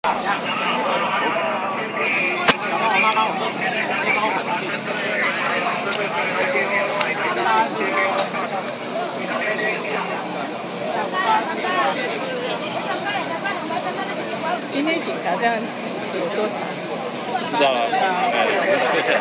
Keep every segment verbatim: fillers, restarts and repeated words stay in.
今天警察这样有多少？ 不知道了，哎，不是。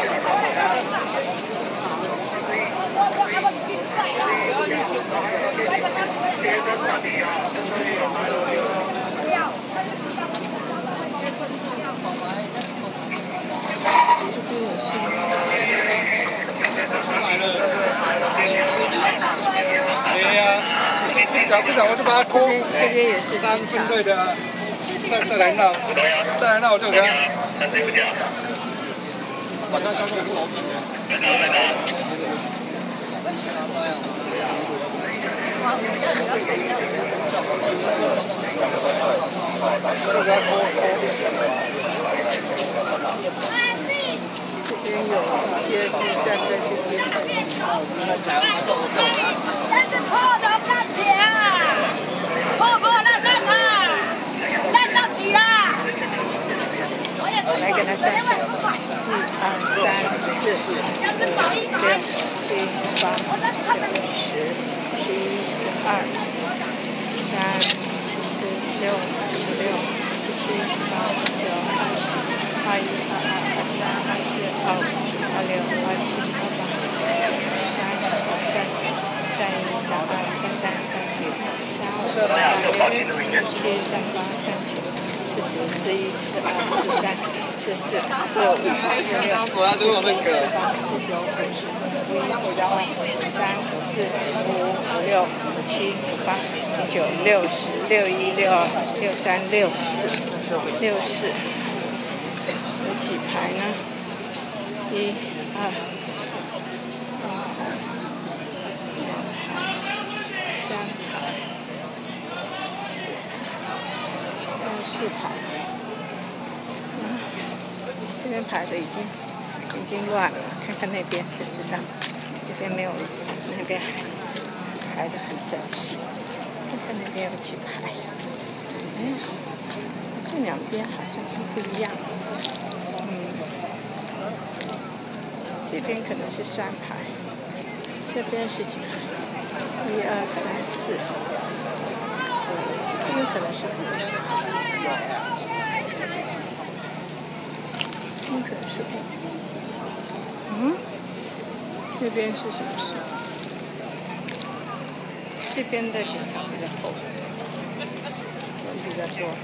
对呀，不讲不讲我就把它拖。 这边也是三分队的，再再来闹，再来闹我就给他。把他交给我。 这边有一些是站在这边。 但是破都干起啊！破破烂烂啊！烂到底啦！ 来给他算一下，一、二、三、四、五、六、七、八、九、十、十一、十二、十三、十四、十五、十六、十七、十八、十九、二十、二一、二二、二三、二四、二五、二六、二七、二八、三十、三十、三一、三二、三三、三四、三五、三六、三七、三八、三九。四十、四一、四二、四三、四四、四五、四六、四八、四九、五十、五一、五二、五三、五四、五五、五六、五七、五八、五九、六十、六一、六二、六三、六四、六四，有几排呢？一、二、三排。四排，嗯，这边排的已经已经乱了，看看那边就知道，这边没有，那边排的很整齐，看看那边有几排，哎，这两边好像不一样，嗯，这边可能是三排，这边是几排？一二三四。这边可能是五，这边可能是五，嗯，这边是什么事？这边的警察比较厚，人比较多，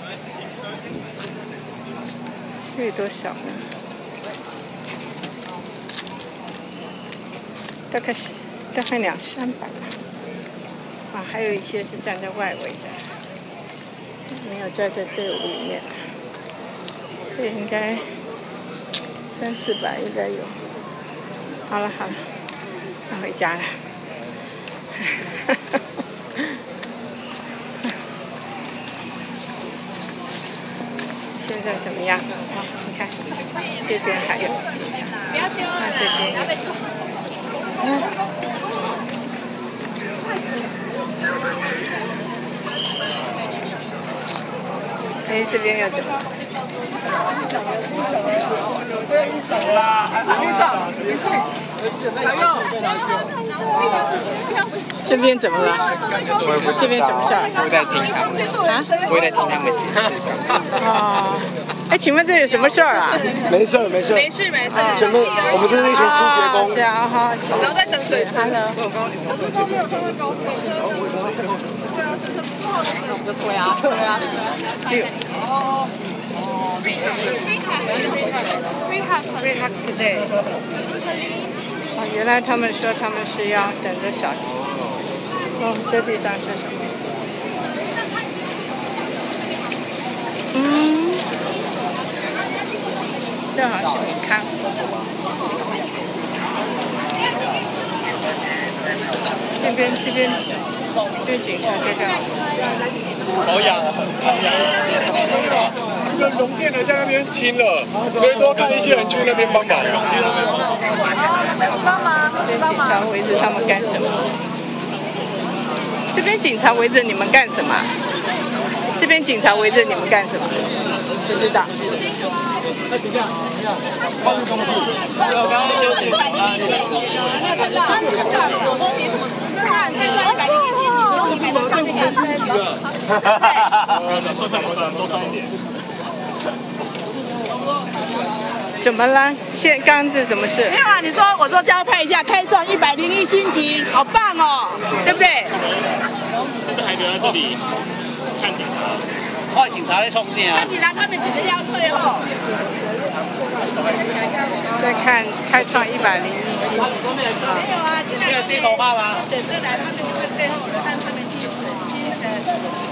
所以多少呢？大概是大概两三百吧，啊，还有一些是站在外围的。没有在这队伍里面，所以应该三四百应该有。好了好了，要回家了。现在怎么样？啊，你看这边还有警察，那这边有。嗯。哎，这边又怎么了？这边怎么了？这边什么事儿？ 我在听他们啊，我在听他们解释。 哦，哎，请问这有什么事儿啊？ 没事没事没事没事。 前面我们这是一群清洁工。 是啊，好。 然后在等水车。 Hello。对啊，对啊。六。Free hug today。哦，原来他们说他们是要等着小。哦，这地上是什么？嗯，这好像是米糠。这边这边这边警察在干嘛？ 保养，保养。那个农电的在那边清了，所以说看一些人去那边帮忙。 帮忙。这边警察围着他们干什么？这边警察围着你们干什么？ 这边警察围着你们干什么？不知道。 我刚刚就警察， 那个知道，我说你怎么看？看出来一百零一星期，不用你买到上面给他几个。对。 多算算多算一点。 怎么了？现刚刚是什么事？ 没有啊，你说我说加派一下，开创一百零一星级，好棒哦，对不对？ 现在还留在这里看警察。 看警察在冲线啊！ 看警察他们写的要退后。 在看开创一百零一星。 没有啊，现在没有 C 头号吗？ 水车来，他们就会退后，看他们去水清的。